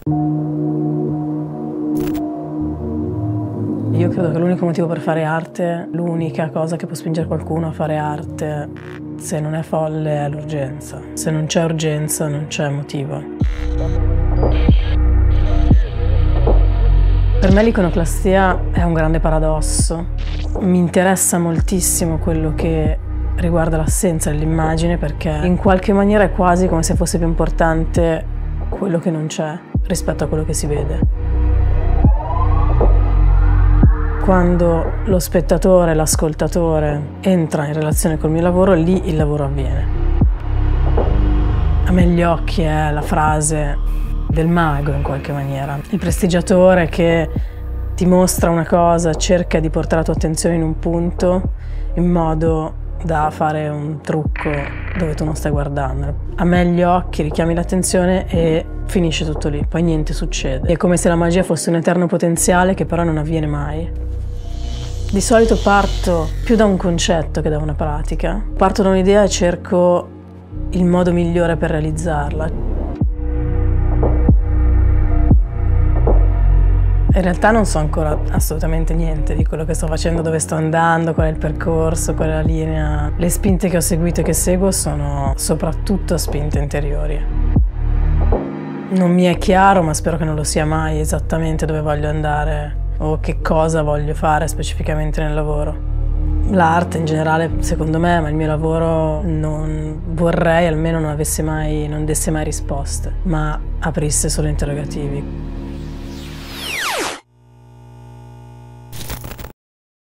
Io credo che l'unico motivo per fare arte, l'unica cosa che può spingere qualcuno a fare arte, se non è folle, è l'urgenza. Se non c'è urgenza, non c'è motivo. Per me l'iconoclastia è un grande paradosso. Mi interessa moltissimo quello che riguarda l'assenza dell'immagine, perché in qualche maniera è quasi come se fosse più importante quello che non c'è rispetto a quello che si vede. Quando lo spettatore, l'ascoltatore entra in relazione col mio lavoro, lì il lavoro avviene. A me gli occhi è la frase del mago in qualche maniera. Il prestigiatore che ti mostra una cosa, cerca di portare la tua attenzione in un punto in modo da fare un trucco dove tu non stai guardando. A me gli occhi richiami l'attenzione e finisce tutto lì, poi niente succede. È come se la magia fosse un eterno potenziale che però non avviene mai. Di solito parto più da un concetto che da una pratica. Parto da un'idea e cerco il modo migliore per realizzarla. In realtà non so ancora assolutamente niente di quello che sto facendo, dove sto andando, qual è il percorso, qual è la linea. Le spinte che ho seguito e che seguo sono soprattutto spinte interiori. Non mi è chiaro, ma spero che non lo sia mai, esattamente dove voglio andare o che cosa voglio fare specificamente nel lavoro. L'arte in generale, secondo me, ma il mio lavoro non vorrei almeno non desse mai risposte, ma aprisse solo interrogativi.